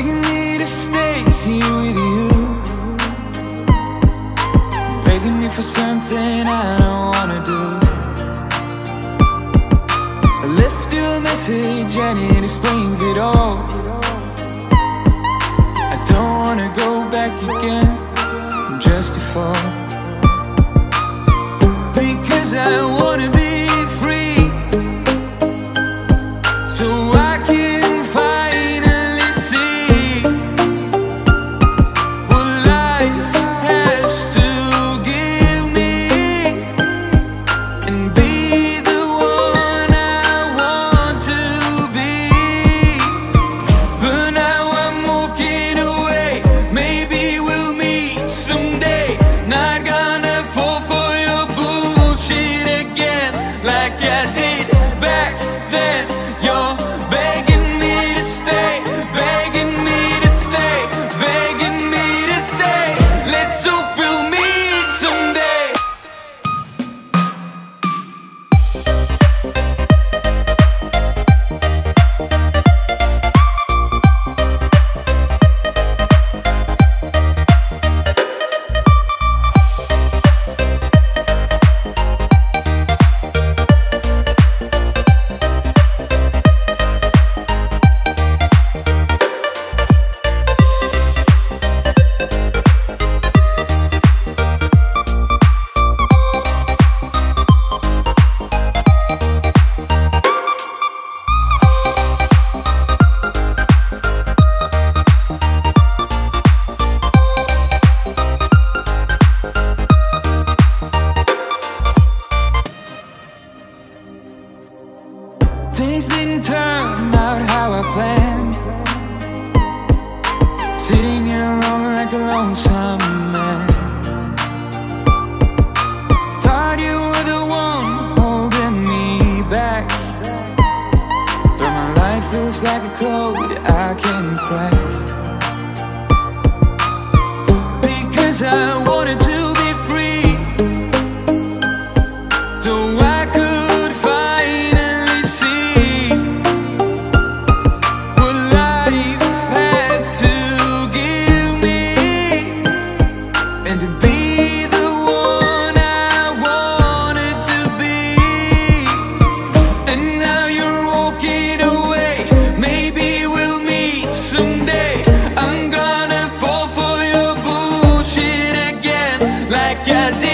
begging me to stay here with you, begging me for something I don't wanna do. I left you a message and it explains it all. I don't wanna go back again just to fall, because I wanna be free, so I can finally see what life has to give me, and be the one I want to be. But now I'm walking away, maybe we'll meet someday. Not gonna fall for your bullshit again like I did back then. You're begging me to stay, begging me to stay, begging me to stay. Let's hope we'll meet someday. Things didn't turn out how I planned, sitting here alone like a lonesome man. Thought you were the one holding me back, but my life feels like a code I can't crack, because I wanted to be free, so I could finally see what life had to give me, and to be the one I wanted to be. And now you're walking away, maybe we'll meet someday. I'm gonna fall for your bullshit again like I did